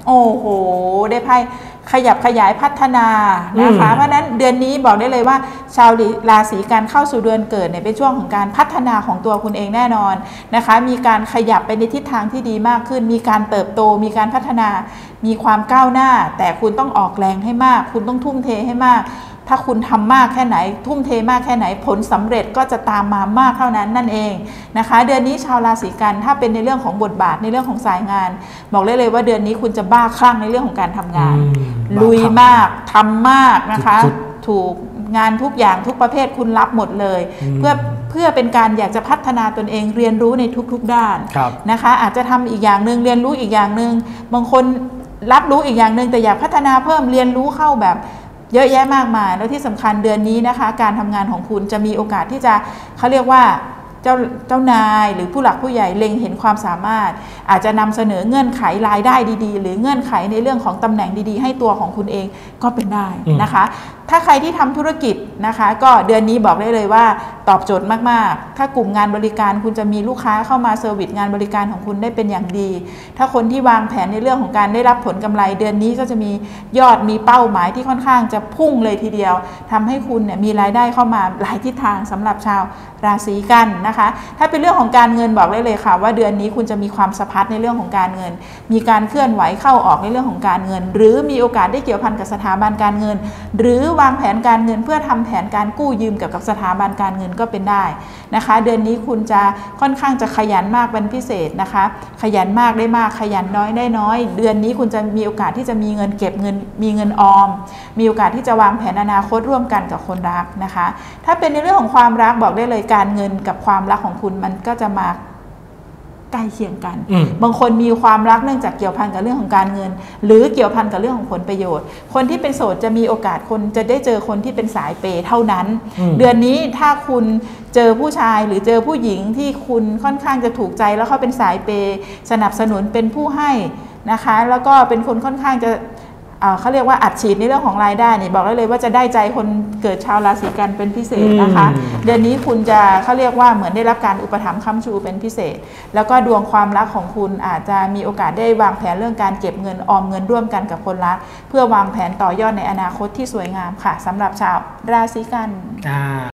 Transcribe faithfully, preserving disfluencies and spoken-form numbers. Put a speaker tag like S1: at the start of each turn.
S1: โอ้โหได้ไพ่ขยับขยายพัฒนานะคะเพราะนั้นเดือนนี้บอกได้เลยว่าชาวราศีกันเข้าสู่เดือนเกิดเนี่ยเป็นช่วงของการพัฒนาของตัวคุณเองแน่นอนนะคะมีการขยับไปในทิศทางที่ดีมากขึ้นมีการเติบโตมีการพัฒนามีความก้าวหน้าแต่คุณต้องออกแรงให้มากคุณต้องทุ่มเทให้มากถ้าคุณทำมากแค่ไหนทุ่มเทมากแค่ไหนผลสำเร็จก็จะตามมามากเท่านั้นนั่นเองนะคะเดือนนี้ชาวราศีกันถ้าเป็นในเรื่องของบทบาทในเรื่องของสายงานบอกได้เลยว่าเดือนนี้คุณจะบ้าคลั่งในเรื่องของการทำงานลุยมากทำมากนะคะถูกงานทุกอย่างทุกประเภทคุณรับหมดเลยเพื่อเพื่อเป็นการอยากจะพัฒนาตนเองเรียนรู้ในทุกๆด้านนะคะอาจจะทำอีกอย่างหนึ่งเรียนรู้อีกอย่างหนึ่งบางคนรับรู้อีกอย่างหนึ่งแต่อยากพัฒนาเพิ่มเรียนรู้เข้าแบบเยอะแยะมากมายแล้วที่สำคัญเดือนนี้นะคะการทำงานของคุณจะมีโอกาสที่จะเขาเรียกว่าเจ้าเจ้านายหรือผู้หลักผู้ใหญ่เล็งเห็นความสามารถอาจจะนำเสนอเงื่อนไขรายได้ดีๆหรือเงื่อนไขในเรื่องของตำแหน่งดีๆให้ตัวของคุณเองก็เป็นได้นะคะถ้าใครที่ทำธุรกิจนะคะก็เดือนนี้บอกได้เลยว่าตอบโจทย์มากๆถ้ากลุ่มงานบริการคุณจะมีลูกค้าเข้ามาเซอร์วิสงานบริการของคุณได้เป็นอย่างดีถ้าคนที่วางแผนในเรื่องของการได้รับผลกำไรเดือนนี้ก็จะมียอดมีเป้าหมายที่ค่อนข้างจะพุ่งเลยทีเดียวทำให้คุณเนี่ยมีรายได้เข้ามาหลายทิศทางสำหรับชาวราศีกันนะคะถ้าเป็นเรื่องของการเงินบอกได้เลยค่ะว่าเดือนนี้คุณจะมีความสะพัดในเรื่องของการเงินมีการเคลื่อนไหวเข้าออกในเรื่องของการเงินหรือมีโอกาสได้เกี่ยวพันกับสถาบันการเงินหรือวางแผนการเงินเพื่อทำแผนการกู้ยืมเกี่ยวกับสถาบันการเงินก็เป็นได้นะคะเดือนนี้คุณจะค่อนข้างจะขยันมากเป็นพิเศษนะคะขยันมากได้มากขยันน้อยได้น้อยเดือนนี้คุณจะมีโอกาสที่จะมีเงินเก็บเงินมีเงินออมมีโอกาสที่จะวางแผนอนาคตร่วมกันกับคนรักนะคะถ้าเป็นในเรื่องของความรักบอกได้เลยการเงินกับความรักของคุณมันก็จะมาใกล้เคียงกันบางคนมีความรักเนื่องจากเกี่ยวพันกับเรื่องของการเงินหรือเกี่ยวพันกับเรื่องของผลประโยชน์คนที่เป็นโสดจะมีโอกาสคนจะได้เจอคนที่เป็นสายเปย์เท่านั้นเดือนนี้ถ้าคุณเจอผู้ชายหรือเจอผู้หญิงที่คุณค่อนข้างจะถูกใจแล้วเขาเป็นสายเปย์สนับสนุนเป็นผู้ให้นะคะแล้วก็เป็นคนค่อนข้างจะเขาเรียกว่าอัดฉีดในเรื่องของรายได้เนี่ยบอกได้เลยว่าจะได้ใจคนเกิดชาวราศีกันเป็นพิเศษนะคะเดือนนี้คุณจะเขาเรียกว่าเหมือนได้รับการอุปถัมภ์ค้ำชูเป็นพิเศษแล้วก็ดวงความรักของคุณอาจจะมีโอกาสได้วางแผนเรื่องการเก็บเงินออมเงินร่วมกันกับคนรักเพื่อวางแผนต่อยอดในอนาคตที่สวยงามค่ะสำหรับชาวราศีกัน